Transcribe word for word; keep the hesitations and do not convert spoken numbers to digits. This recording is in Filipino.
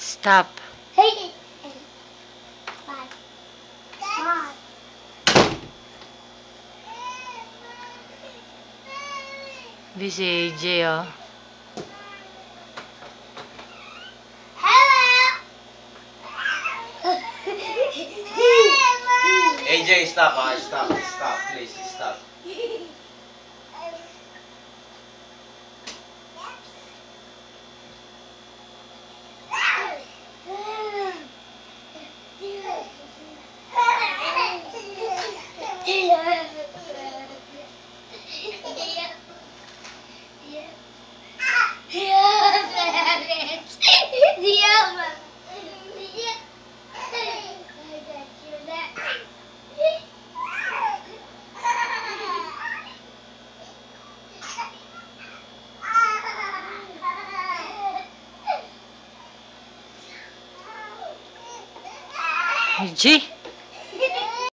Stop. Hey. Bye. Bye. Busy A J, oh. A J, stop, ah, stop, stop, please, stop. A J.